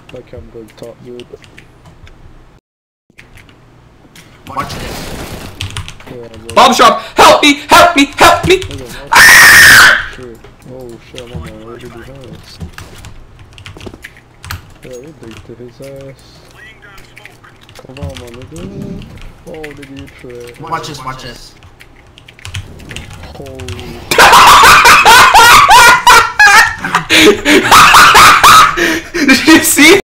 Like I'm going top mid. Watch this. Yeah, Bomb shop! Help me! Help me! Help me! Shit. Oh shit, I'm on my way to the house. Yeah, we beat to his ass. Come on, my nigga. Oh, nigga, you trip. Watch this, watch this. Holy